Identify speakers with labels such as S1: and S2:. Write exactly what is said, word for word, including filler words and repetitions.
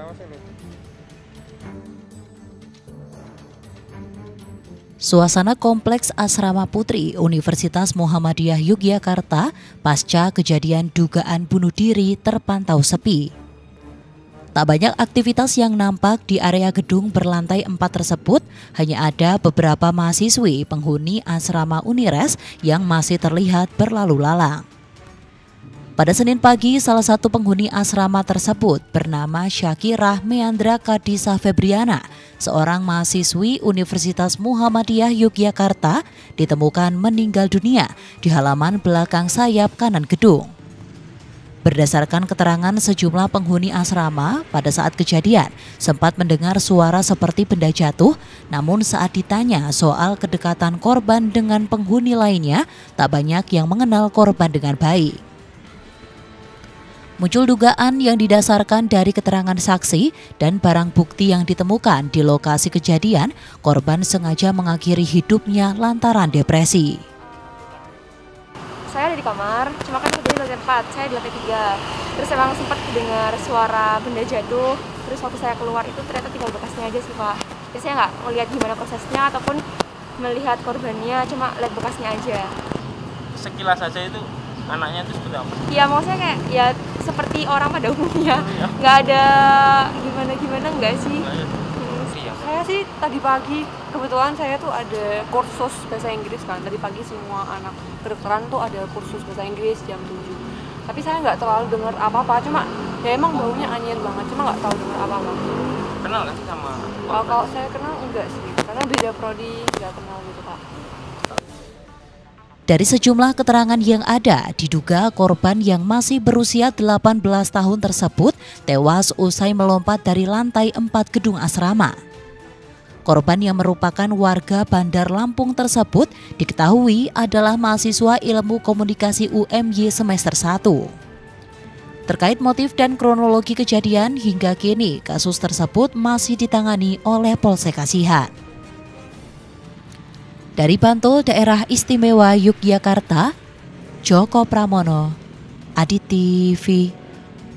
S1: Suasana kompleks Asrama Putri Universitas Muhammadiyah Yogyakarta pasca kejadian dugaan bunuh diri terpantau sepi. Tak banyak aktivitas yang nampak di area gedung berlantai empat tersebut, hanya ada beberapa mahasiswi penghuni asrama Unires yang masih terlihat berlalu lalang. Pada Senin pagi, salah satu penghuni asrama tersebut bernama Syakirah Meandra Kadisa Febriana, seorang mahasiswi Universitas Muhammadiyah Yogyakarta, ditemukan meninggal dunia di halaman belakang sayap kanan gedung. Berdasarkan keterangan sejumlah penghuni asrama, pada saat kejadian sempat mendengar suara seperti benda jatuh, namun saat ditanya soal kedekatan korban dengan penghuni lainnya, tak banyak yang mengenal korban dengan baik. Muncul dugaan yang didasarkan dari keterangan saksi dan barang bukti yang ditemukan di lokasi kejadian, korban sengaja mengakhiri hidupnya lantaran depresi.
S2: Saya ada di kamar, cuma kan di lantai empat, saya di lantai tiga. Terus emang sempat dengar suara benda jatuh, terus waktu saya keluar itu ternyata tinggal bekasnya aja sih Pak. Jadi saya nggak melihat gimana prosesnya ataupun melihat korbannya, cuma lihat bekasnya aja.
S3: Sekilas saja itu anaknya itu seperti apa?
S2: Ya maksudnya kayak ya seperti orang pada umumnya, nggak ada gimana-gimana enggak sih. Hmm,
S4: saya sih tadi pagi kebetulan saya tuh ada kursus bahasa Inggris kan, tadi pagi semua anak kedokteran tuh ada kursus bahasa Inggris jam tujuh. Tapi saya nggak terlalu dengar apa-apa, cuma ya emang baunya anyir banget, cuma nggak tahu dengar apa-apa.
S3: Kenal nggak sih sama?
S4: Oh, kalau saya kenal enggak sih, karena beda prodi, nggak kenal gitu Pak.
S1: Dari sejumlah keterangan yang ada, diduga korban yang masih berusia delapan belas tahun tersebut tewas usai melompat dari lantai empat gedung asrama. Korban yang merupakan warga Bandar Lampung tersebut diketahui adalah mahasiswa Ilmu Komunikasi U M Y semester satu. Terkait motif dan kronologi kejadian, hingga kini kasus tersebut masih ditangani oleh Polsek Kasihan. Dari Bantul, Daerah Istimewa Yogyakarta, Joko Pramono, Adi T V.